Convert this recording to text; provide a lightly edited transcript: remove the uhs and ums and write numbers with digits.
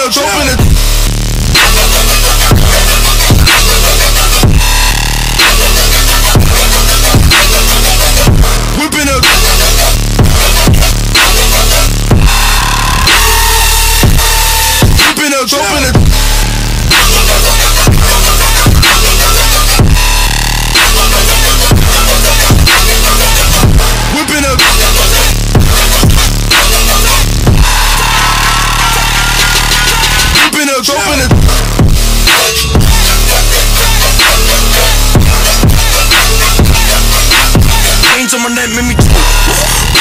a dope in a whipping a whipping a dope in a whipping a whipping a dope in a chains on my neck made me